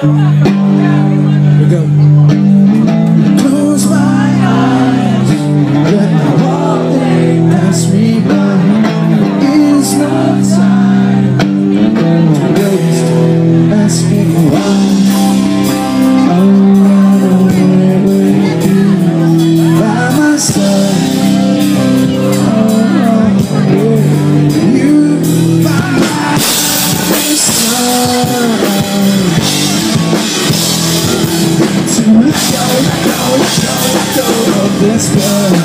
we go. Close my eyes, let the whole thing pass me by. It's no time to waste, asking why. By my side, you by my side. To let go of this love.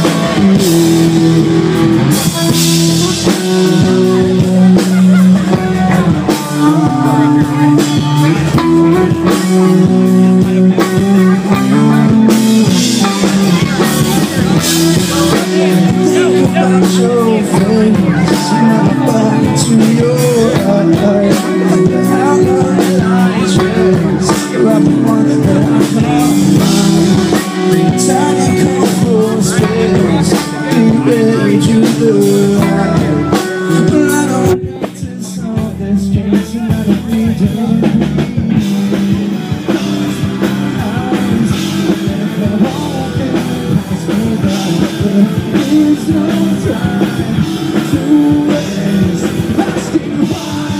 There's no time to waste, asking why.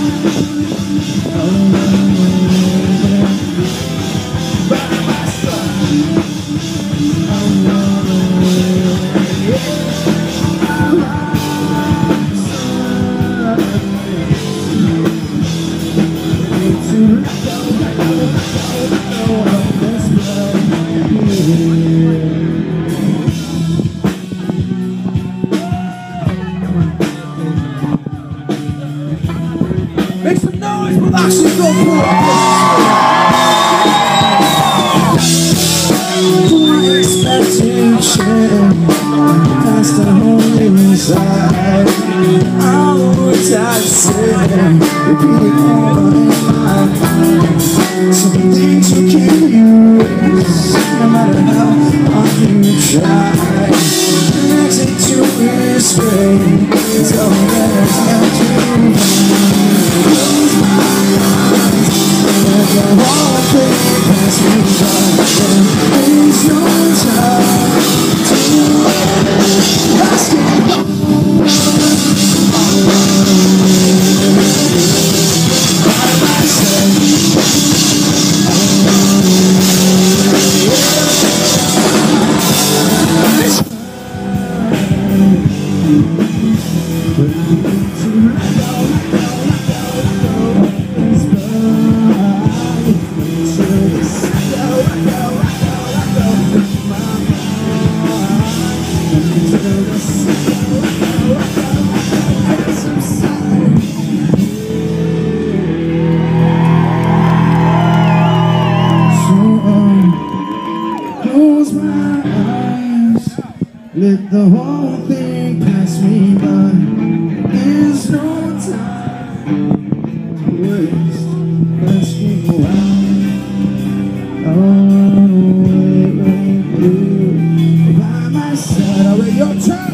By my side, make some noise, but actually go for expectation, past the hole inside. All the words I said, repeating all in my mind. Some things will keep you raised, no matter how hard you try. Connected to this way, it's all that's left to close my eyes, let the whole thing pass me by. There's no time to waste, asking by myself. Close my eyes, let the whole thing pass me by. There's no time to waste, asking why. Wait, by my side, I'll wait your turn.